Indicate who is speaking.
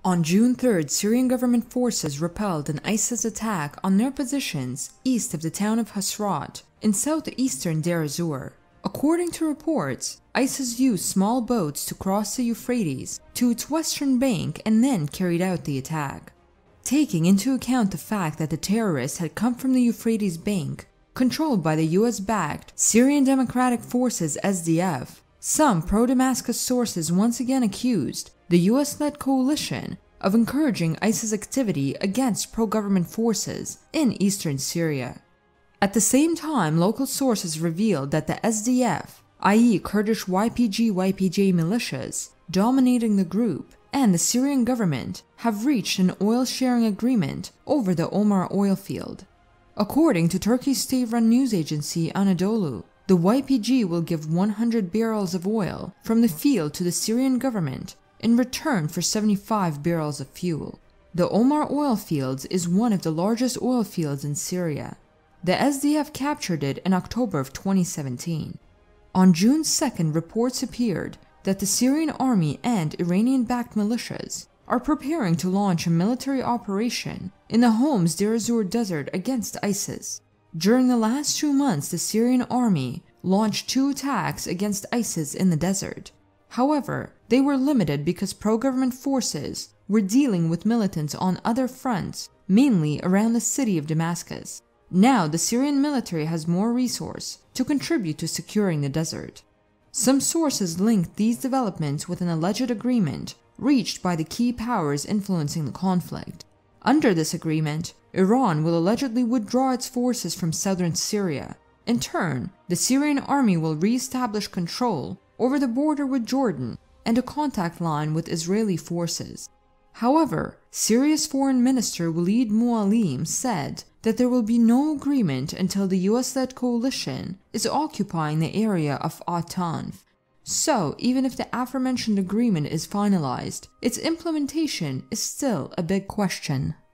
Speaker 1: On June 3rd, Syrian government forces repelled an ISIS attack on their positions east of the town of Hasrat in southeastern Deir Ezzor. According to reports, ISIS used small boats to cross the Euphrates to its western bank and then carried out the attack. Taking into account the fact that the terrorists had come from the Euphrates bank, controlled by the US-backed Syrian Democratic Forces SDF, some pro-Damascus sources once again accused the US-led coalition of encouraging ISIS activity against pro-government forces in eastern Syria. At the same time, local sources revealed that the SDF, i.e. Kurdish YPG militias, dominating the group, and the Syrian government have reached an oil-sharing agreement over the Omar oil field. According to Turkey's state-run news agency Anadolu, the YPG will give 100 barrels of oil from the field to the Syrian government in return for 75 barrels of fuel. The Omar oil fields is one of the largest oil fields in Syria. The SDF captured it in October of 2017. On June 2nd, reports appeared that the Syrian army and Iranian-backed militias are preparing to launch a military operation in the Homs Deir Ezzor desert against ISIS. During the last 2 months, the Syrian army launched 2 attacks against ISIS in the desert. However, they were limited because pro-government forces were dealing with militants on other fronts, mainly around the city of Damascus. Now, the Syrian military has more resource to contribute to securing the desert. Some sources linked these developments with an alleged agreement reached by the key powers influencing the conflict. Under this agreement, Iran will allegedly withdraw its forces from southern Syria. In turn, the Syrian army will re-establish control over the border with Jordan and a contact line with Israeli forces. However, Syria's Foreign Minister Walid Mualim said that there will be no agreement until the US-led coalition is occupying the area of Tanf. So, even if the aforementioned agreement is finalized, its implementation is still a big question.